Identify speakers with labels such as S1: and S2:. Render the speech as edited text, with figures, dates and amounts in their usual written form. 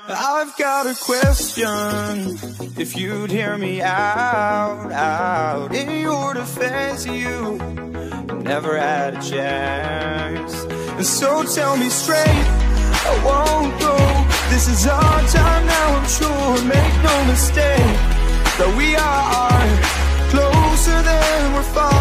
S1: I've got a question, if you'd hear me out. In your defense, you never had a chance. And so tell me straight, I won't go. This is our time now, I'm sure. Make no mistake that we are closer than we're far.